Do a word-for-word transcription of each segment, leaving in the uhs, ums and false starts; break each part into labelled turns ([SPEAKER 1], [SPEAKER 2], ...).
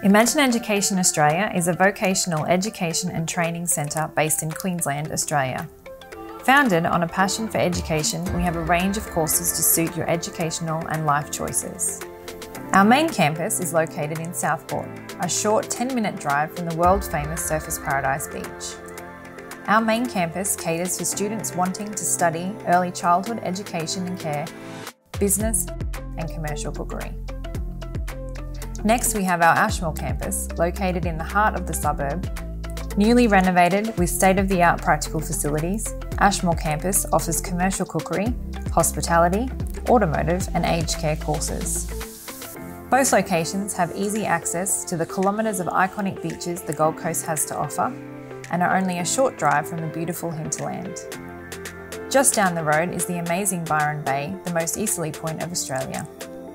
[SPEAKER 1] Imagine Education Australia is a vocational education and training centre based in Queensland, Australia. Founded on a passion for education, we have a range of courses to suit your educational and life choices. Our main campus is located in Southport, a short ten minute drive from the world-famous Surfers Paradise Beach. Our main campus caters for students wanting to study early childhood education and care, business and commercial cookery. Next, we have our Ashmore campus, located in the heart of the suburb. Newly renovated with state-of-the-art practical facilities, Ashmore campus offers commercial cookery, hospitality, automotive and aged care courses. Both locations have easy access to the kilometres of iconic beaches the Gold Coast has to offer and are only a short drive from the beautiful hinterland. Just down the road is the amazing Byron Bay, the most easterly point of Australia.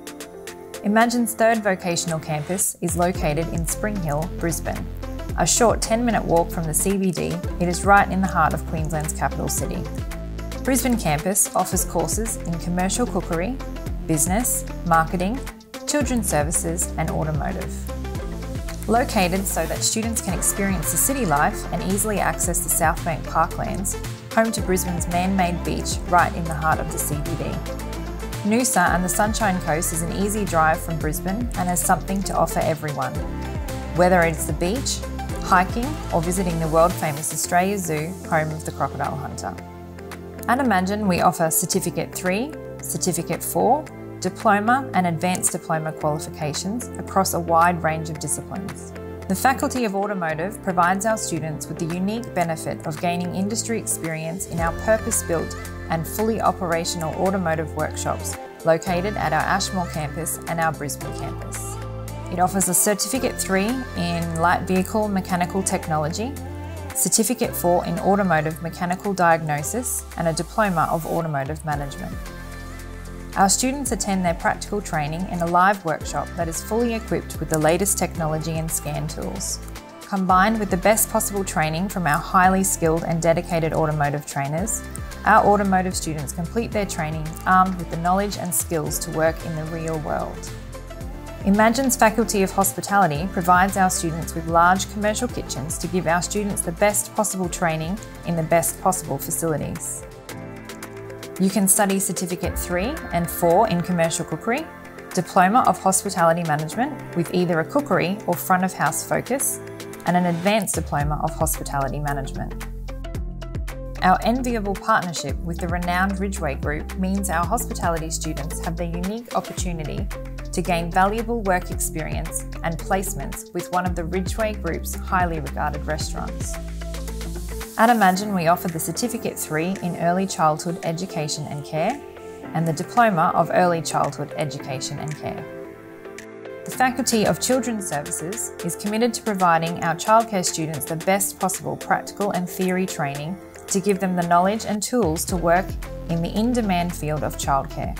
[SPEAKER 1] Imagine's third vocational campus is located in Spring Hill, Brisbane. A short ten minute walk from the C B D, it is right in the heart of Queensland's capital city. Brisbane campus offers courses in commercial cookery, business, marketing, children's services and automotive. Located so that students can experience the city life and easily access the Southbank Parklands, home to Brisbane's man-made beach right in the heart of the C B D. Noosa and the Sunshine Coast is an easy drive from Brisbane and has something to offer everyone. Whether it's the beach, hiking or visiting the world-famous Australia Zoo, home of the crocodile hunter. At Imagine, we offer Certificate three, Certificate four, Diploma and Advanced Diploma qualifications across a wide range of disciplines. The Faculty of Automotive provides our students with the unique benefit of gaining industry experience in our purpose-built and fully operational automotive workshops located at our Ashmore campus and our Brisbane campus. It offers a Certificate three in Light Vehicle Mechanical Technology, Certificate four in Automotive Mechanical Diagnosis and a Diploma of Automotive Management. Our students attend their practical training in a live workshop that is fully equipped with the latest technology and scan tools. Combined with the best possible training from our highly skilled and dedicated automotive trainers, our automotive students complete their training armed with the knowledge and skills to work in the real world. Imagine's Faculty of Hospitality provides our students with large commercial kitchens to give our students the best possible training in the best possible facilities. You can study Certificate three and four in Commercial Cookery, Diploma of Hospitality Management with either a cookery or front of house focus, and an Advanced Diploma of Hospitality Management. Our enviable partnership with the renowned Ridgeway Group means our hospitality students have the unique opportunity to gain valuable work experience and placements with one of the Ridgeway Group's highly regarded restaurants. At Imagine, we offer the Certificate three in Early Childhood Education and Care and the Diploma of Early Childhood Education and Care. The Faculty of Children's Services is committed to providing our childcare students the best possible practical and theory training to give them the knowledge and tools to work in the in-demand field of childcare.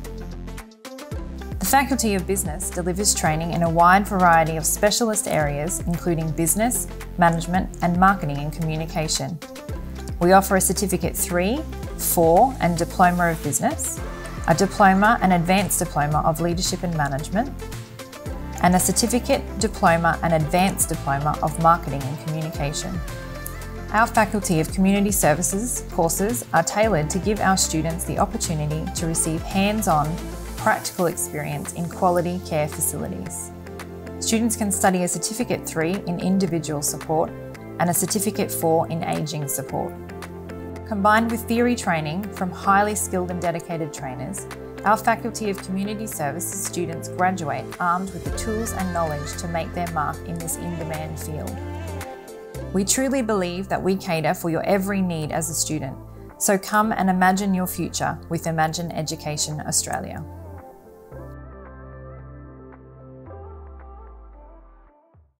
[SPEAKER 1] The Faculty of Business delivers training in a wide variety of specialist areas including business, management and marketing and communication. We offer a Certificate three, four and Diploma of Business, a Diploma and Advanced Diploma of Leadership and Management, and a Certificate, Diploma and Advanced Diploma of Marketing and Communication. Our Faculty of Community Services courses are tailored to give our students the opportunity to receive hands-on, practical experience in quality care facilities. Students can study a Certificate three in Individual Support and a Certificate four in Ageing Support. Combined with theory training from highly skilled and dedicated trainers, our Faculty of Community Services students graduate armed with the tools and knowledge to make their mark in this in-demand field. We truly believe that we cater for your every need as a student, so come and imagine your future with Imagine Education Australia.